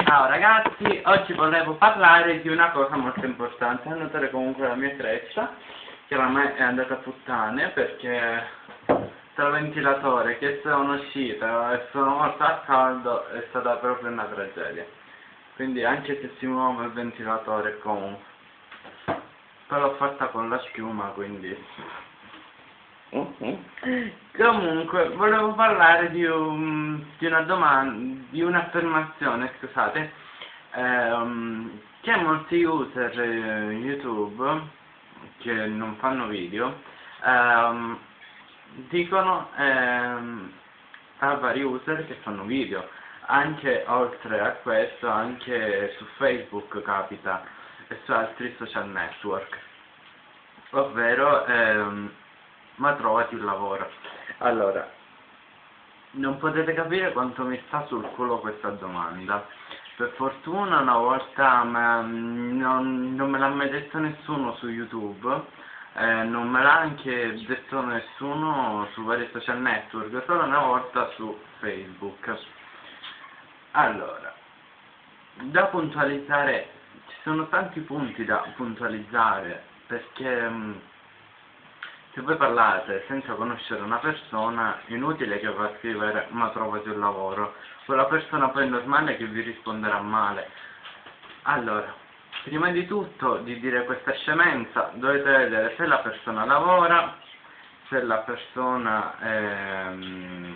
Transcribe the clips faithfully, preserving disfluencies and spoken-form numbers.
Ciao ragazzi, oggi volevo parlare di una cosa molto importante. A notare comunque la mia cresta, che ormai è andata a puttane perché tra il ventilatore che sono uscita e sono morto a caldo è stata proprio una tragedia. Quindi anche se si muove il ventilatore comunque. Poi l'ho fatta con la schiuma, quindi... Comunque, volevo parlare di, un, di una domanda, di un'affermazione, scusate, ehm, che molti user eh, YouTube, che non fanno video, ehm, dicono ehm, a vari user che fanno video. Anche oltre a questo, anche su Facebook capita e su altri social network, ovvero ehm, ma trovati un lavoro. Allora, non potete capire quanto mi sta sul culo questa domanda. Per fortuna una volta ma, non, non me l'ha mai detto nessuno su YouTube, eh, non me l'ha anche detto nessuno su vari social network, solo una volta su Facebook. Allora, da puntualizzare, ci sono tanti punti da puntualizzare, perché se voi parlate senza conoscere una persona, è inutile che va a scrivere ma trovati un lavoro, quella persona poi è normale che vi risponderà male. Allora, prima di tutto di dire questa scemenza, dovete vedere se la persona lavora, se la persona ehm,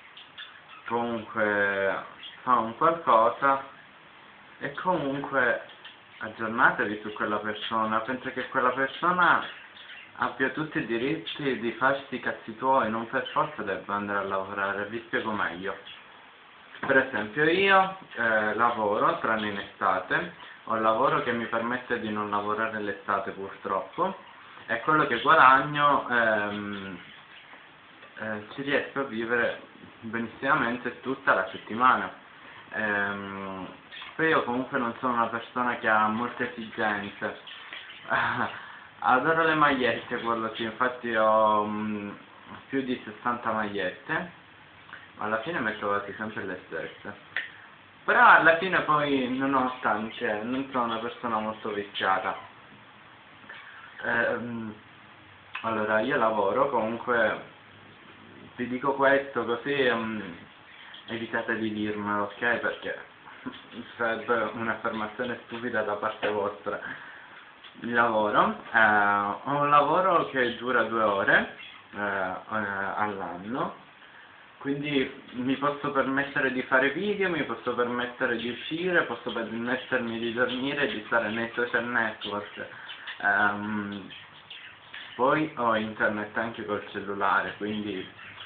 comunque fa un qualcosa, e comunque aggiornatevi su quella persona. Penso che quella persona abbia tutti i diritti di farsi i cazzi tuoi, non per forza debba andare a lavorare. Vi spiego meglio. Per esempio io eh, lavoro, tranne in estate, ho un lavoro che mi permette di non lavorare l'estate purtroppo, e quello che guadagno ehm, eh, ci riesco a vivere benissimamente tutta la settimana. Ehm, poi io comunque non sono una persona che ha molte esigenze. Adoro le magliette, quello sì, infatti ho mh, più di sessanta magliette, ma alla fine mi trovate sempre le stesse. Però alla fine poi, nonostante, non sono una persona molto viziata. Ehm, allora, io lavoro, comunque, vi dico questo così um, evitate di dirmelo, ok? Perché sarebbe un'affermazione stupida da parte vostra. Il lavoro, eh, ho un lavoro che dura due ore eh, eh, all'anno, quindi mi posso permettere di fare video, mi posso permettere di uscire, posso permettermi di dormire e di stare nei social network. Um, poi ho internet anche col cellulare, quindi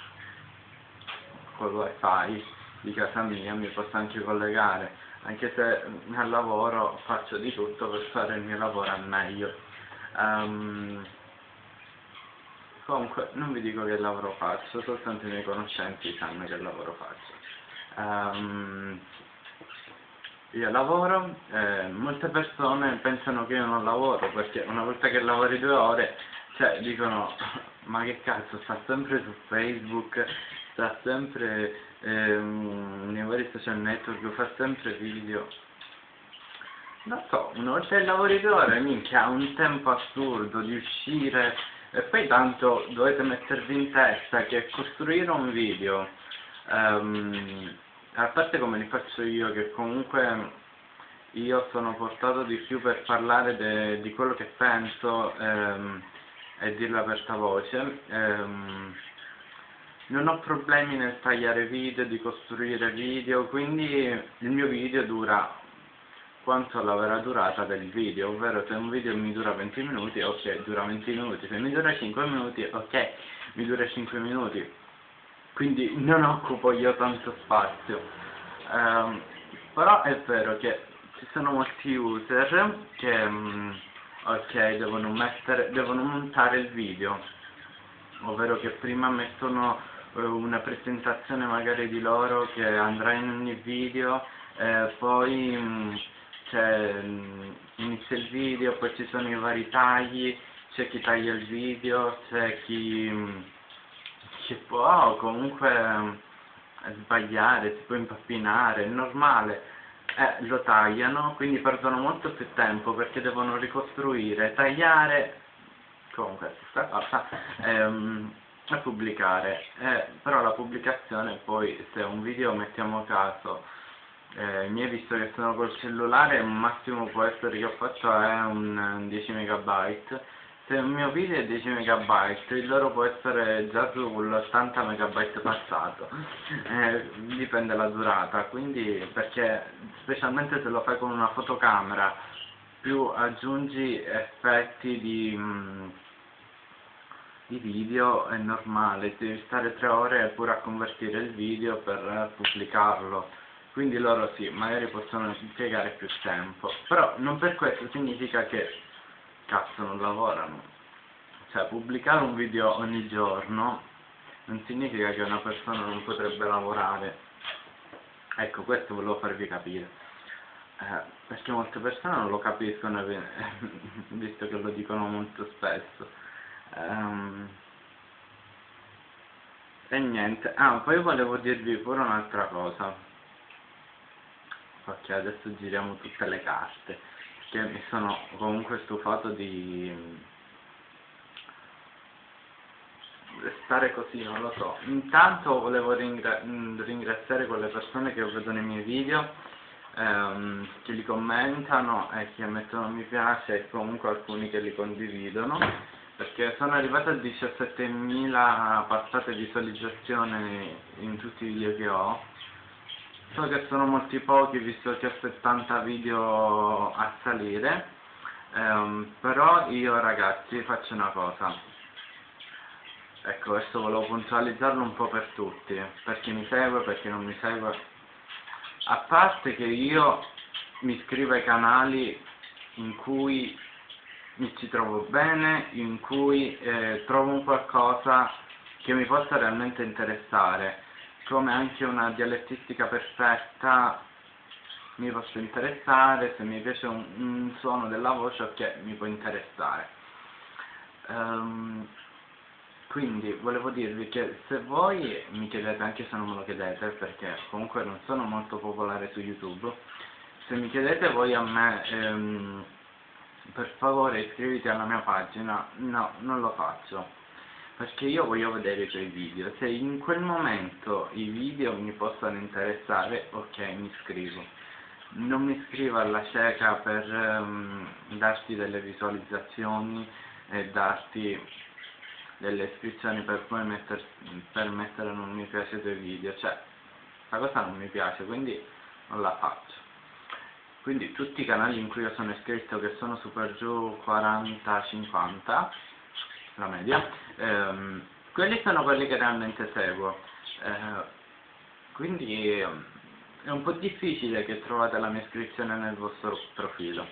col wifi di casa mia mi posso anche collegare, anche se al lavoro faccio di tutto per fare il mio lavoro al meglio. Um, comunque non vi dico che lavoro faccio, soltanto i miei conoscenti sanno che lavoro faccio. Um, io lavoro, eh, molte persone pensano che io non lavoro, perché una volta che lavori due ore, cioè dicono ma che cazzo, sta sempre su Facebook, sta sempre ehm, nei vari social network, fa sempre video. Non so, una volta che lavori due ore, minchia, ha un tempo assurdo di uscire, e poi tanto dovete mettervi in testa che costruire un video, um, a parte come li faccio io, che comunque io sono portato di più per parlare de, di quello che penso ehm, e dirlo ad alta voce, ehm, non ho problemi nel tagliare video, di costruire video, quindi il mio video dura quanto la vera durata del video, ovvero se un video mi dura venti minuti, ok, dura venti minuti, se mi dura cinque minuti, ok, mi dura cinque minuti, quindi non occupo io tanto spazio. Um, però è vero che ci sono molti user che um, ok, devono mettere, devono montare il video, ovvero che prima mettono uh, una presentazione magari di loro che andrà in ogni video, eh, poi um, c'è, um, inizia il video, poi ci sono i vari tagli, c'è chi taglia il video, c'è chi, um, chi può comunque um, sbagliare, si può impappinare, è normale. eh, lo tagliano, quindi perdono molto più tempo perché devono ricostruire, tagliare, comunque questa cosa, ehm, e pubblicare. Eh, però la pubblicazione poi, se un video mettiamo caso, eh, mi hai visto che sono col cellulare, il massimo può essere che ho fatto è un dieci megabyte. Se un mio video è dieci megabyte, il loro può essere già sull'ottanta megabyte passato, eh, dipende dalla durata, quindi perché specialmente se lo fai con una fotocamera, più aggiungi effetti di, mm, di video è normale, devi stare tre ore pure a convertire il video per pubblicarlo, quindi loro sì, magari possono impiegare più tempo, però non per questo significa che cazzo non lavorano. Cioè, pubblicare un video ogni giorno non significa che una persona non potrebbe lavorare. Ecco, questo volevo farvi capire. Eh, perché molte persone non lo capiscono, eh, visto che lo dicono molto spesso. Ehm, e niente. Ah, poi volevo dirvi pure un'altra cosa. Ok, adesso giriamo tutte le carte. Perché mi sono comunque stufato di stare così, non lo so. Intanto volevo ringra ringraziare quelle persone che vedono i miei video, ehm, che li commentano e che mettono mi piace, e comunque alcuni che li condividono, perché sono arrivato a diciassettemila passate visualizzazioni in tutti i video che ho. So che sono molti pochi visto che ho settanta video a salire, ehm, però io ragazzi faccio una cosa. Ecco, questo volevo puntualizzarlo un po' per tutti, per chi mi segue, per chi non mi segue. A parte che io mi iscrivo ai canali in cui mi ci trovo bene, in cui eh, trovo un qualcosa che mi possa realmente interessare, come anche una dialettistica perfetta mi possa interessare, se mi piace un, un suono della voce, ok, mi può interessare. Um, Quindi volevo dirvi che se voi mi chiedete, anche se non me lo chiedete, perché comunque non sono molto popolare su YouTube, se mi chiedete voi a me, ehm, per favore iscriviti alla mia pagina, no, non lo faccio, perché io voglio vedere i tuoi video. Se in quel momento i video mi possono interessare, ok, mi iscrivo. Non mi iscrivo alla cieca per ehm, darti delle visualizzazioni e darti delle iscrizioni per poi metter, per mettere non mi piace dei video, cioè la cosa non mi piace, quindi non la faccio. Quindi tutti i canali in cui io sono iscritto, che sono su per giù quaranta cinquanta, la media, ehm, quelli sono quelli che realmente seguo, eh, quindi ehm, è un po' difficile che trovate la mia iscrizione nel vostro profilo.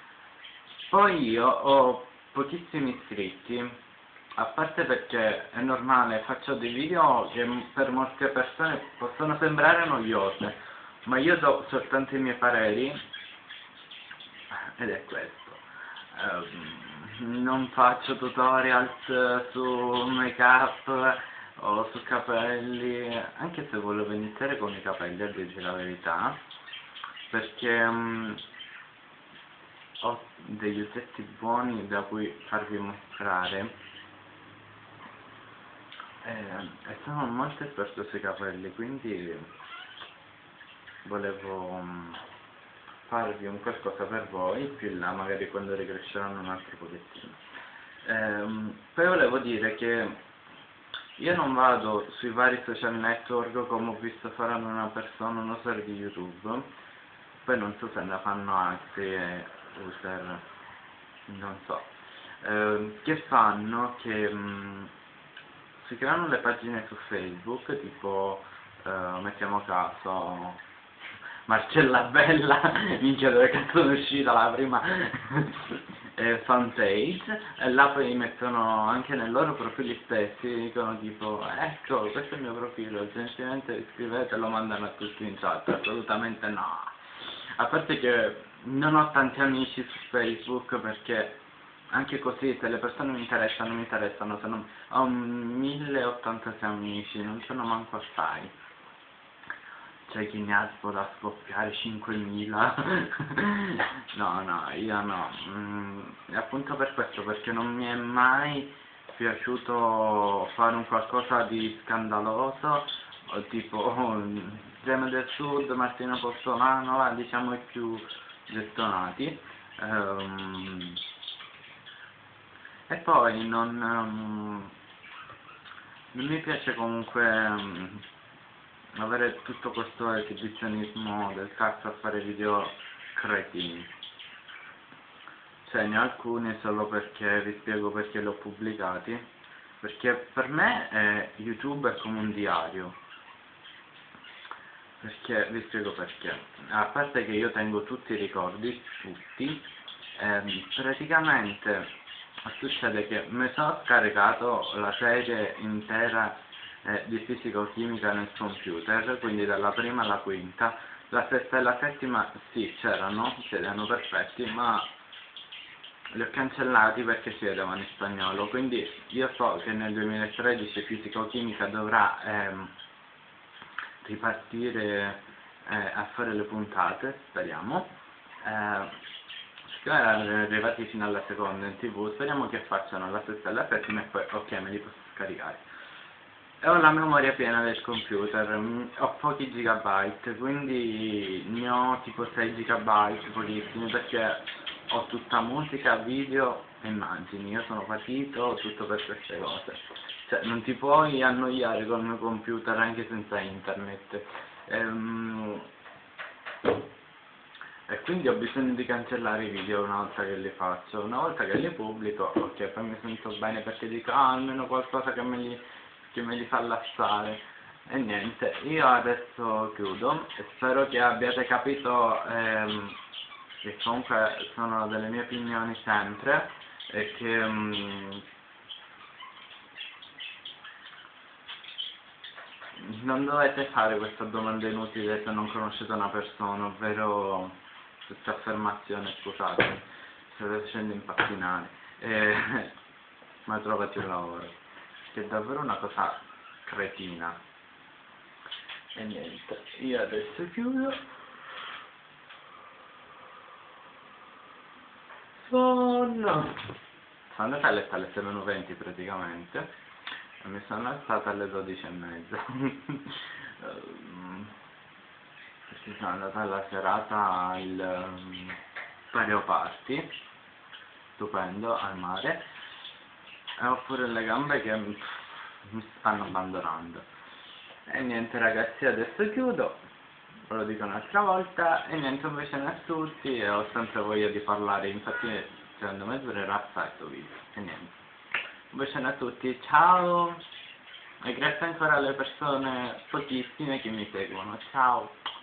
Poi io ho pochissimi iscritti, a parte perché è normale, faccio dei video che per molte persone possono sembrare noiose, ma io do soltanto i miei pareri, ed è questo. Um, non faccio tutorials su make up o su capelli, anche se volevo iniziare con i capelli, a dirti la verità, perché um, ho degli oggetti buoni da cui farvi mostrare. Eh, e sono molto esperto sui capelli, quindi volevo um, farvi un qualcosa per voi, più in là magari quando ricresceranno un altro pochettino. Ehm, poi volevo dire che io non vado sui vari social network come ho visto fare ad una persona, un user di YouTube, poi non so se ne fanno altri eh, user, non so, ehm, che fanno che... mh, si creano le pagine su Facebook, tipo, eh, mettiamo caso, Marcella Bella, minchia dove cazzo è uscita la prima eh, fanpage, e là poi mettono anche nei loro profili stessi, dicono tipo, ecco, questo è il mio profilo, gentilmente iscrivete e lo mandano a tutti in chat, assolutamente no. A parte che non ho tanti amici su Facebook perché anche così, se le persone mi interessano, mi interessano, se non... ho mille e ottantasei amici, non sono manco assai. c'è chi ne ha tipo da scoppiare cinquemila. No, no, io no. Mm, e appunto per questo, perché non mi è mai piaciuto fare un qualcosa di scandaloso, o tipo oh, Gemme del Sud, Martino Postolano, là, diciamo i più gettonati. Ehm, e poi non, um, non mi piace comunque um, avere tutto questo esibizionismo del cazzo a fare video cretini. Cioè, ne ho alcuni solo perché vi spiego perché li ho pubblicati. Perché per me eh, YouTube è come un diario. Perché, vi spiego perché. A parte che io tengo tutti i ricordi, tutti, ehm, praticamente succede che mi sono scaricato la serie intera eh, di fisico-chimica nel computer, quindi dalla prima alla quinta. La sesta e la settima sì, c'erano, c'erano perfetti, ma li ho cancellati perché si vedevano in spagnolo, quindi io so che nel duemilatredici fisico-chimica dovrà ehm, ripartire eh, a fare le puntate, speriamo. Eh, siccome erano arrivati fino alla seconda in tv, speriamo che facciano la sesta e la settima e poi ok, me li posso scaricare. E ho la memoria piena del computer, mm, ho pochi gigabyte, quindi ne ho tipo sei gigabyte, pochissimi, perché ho tutta musica, video e immagini. Io sono patito tutto per queste cose. Cioè, non ti puoi annoiare col mio computer anche senza internet. Ehm, E quindi ho bisogno di cancellare i video una volta che li faccio. Una volta che li pubblico, ok, poi mi sento bene perché dico, ah, almeno qualcosa che me li, che me li fa lasciare. E niente, io adesso chiudo e spero che abbiate capito ehm, che comunque sono delle mie opinioni sempre e che mm, non dovete fare questa domanda inutile se non conoscete una persona, ovvero questa affermazione, scusate, state facendo impattinare, eh, ma trovati un lavoro, che è davvero una cosa cretina. E niente, io adesso chiudo. Sonno! Sono andata a letto alle sei e meno venti praticamente e mi sono alzata alle dodici e mezza. Ehm, perché sono andata alla serata al um, Pareo Party, stupendo, al mare, e ho pure le gambe che pff, mi stanno abbandonando. E niente ragazzi, adesso chiudo, ve lo dico un'altra volta, e niente, un bacione a tutti, e ho sempre voglia di parlare, infatti secondo me durerà assai questo video, e niente. Un bacione a tutti, ciao! E grazie ancora alle persone pochissime che mi seguono, ciao!